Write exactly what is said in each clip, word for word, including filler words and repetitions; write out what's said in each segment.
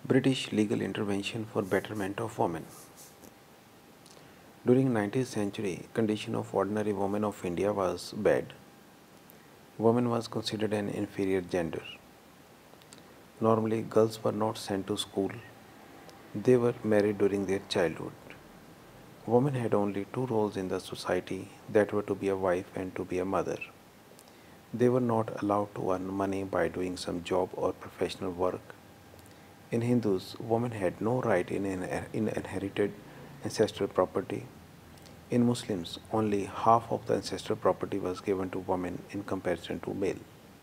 British legal intervention for betterment of women. During nineteenth century, condition of ordinary women of India was bad. Women was considered an inferior gender. Normally, girls were not sent to school. They were married during their childhood. Women had only two roles in the society, that were to be a wife and to be a mother. They were not allowed to earn money by doing some job or professional work. In Hindus, women had no right in, in inherited ancestral property. In Muslims, only half of the ancestral property was given to women in comparison to male.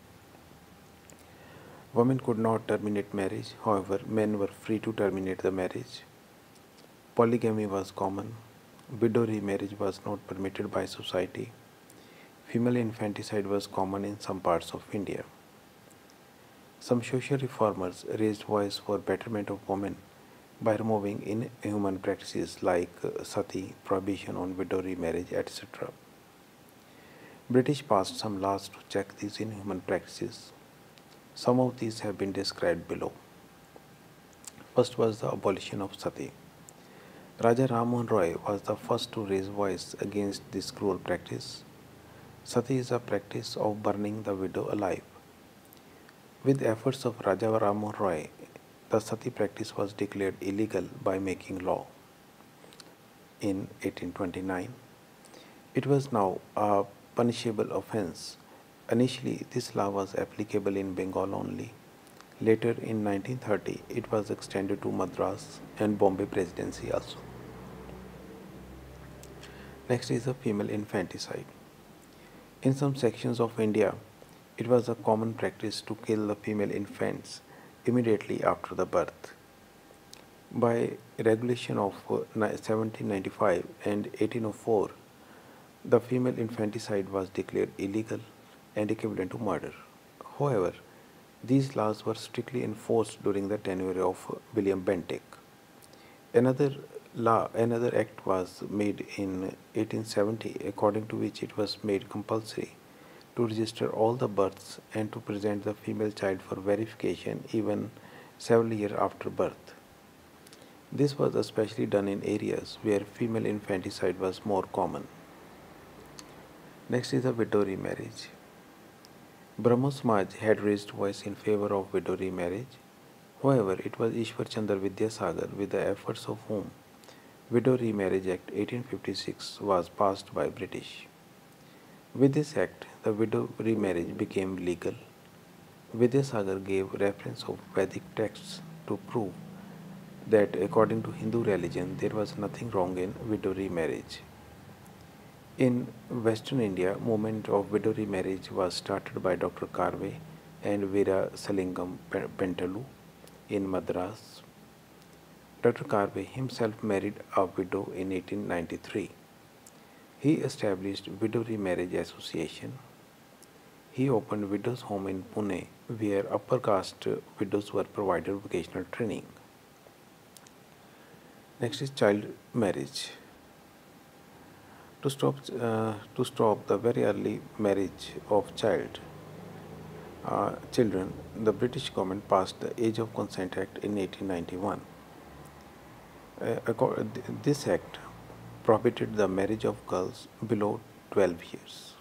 Women could not terminate marriage, however, men were free to terminate the marriage. Polygamy was common. Widow remarriage was not permitted by society. Female infanticide was common in some parts of India. Some social reformers raised voice for betterment of women by removing inhuman practices like sati, prohibition on widow remarriage, et cetera. British passed some laws to check these inhuman practices. Some of these have been described below. First was the abolition of sati. Raja Ram Mohan Roy was the first to raise voice against this cruel practice. Sati is a practice of burning the widow alive. With efforts of Raja Ram Mohan Roy, the sati practice was declared illegal by making law in eighteen twenty-nine. It was now a punishable offense. Initially, this law was applicable in Bengal only. Later, in nineteen thirty, it was extended to Madras and Bombay Presidency also. Next is the female infanticide. In some sections of India, it was a common practice to kill the female infants immediately after the birth. By regulation of seventeen ninety-five and eighteen oh four, the female infanticide was declared illegal and equivalent to murder. However, these laws were strictly enforced during the tenure of William Bentinck. Another law, another act was made in eighteen seventy, according to which it was made compulsory to register all the births and to present the female child for verification even several years after birth. This was especially done in areas where female infanticide was more common. Next is the widow remarriage. Brahmo Samaj had raised voice in favor of widow remarriage. However, it was Ishwar Chandra Vidyasagar, with the efforts of whom Widow Remarriage Act eighteen fifty-six was passed by British. With this act, the widow remarriage became legal. Vidyasagar gave reference of Vedic texts to prove that according to Hindu religion there was nothing wrong in widow remarriage. In Western India, movement of widow remarriage was started by Doctor Karve and Veera Salingam Pentalu in Madras. Doctor Karve himself married a widow in eighteen ninety-three. He established Widow Remarriage Association. He opened Widows' Home in Pune, where upper caste widows were provided vocational training. Next is child marriage. To stop, uh, to stop the very early marriage of child, uh, children, the British government passed the Age of Consent Act in eighteen ninety-one. Uh, this act prohibited the marriage of girls below twelve years.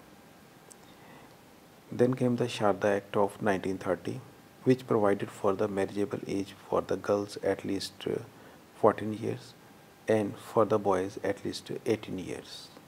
Then came the Sharda Act of nineteen thirty, which provided for the marriageable age for the girls at least fourteen years and for the boys at least eighteen years.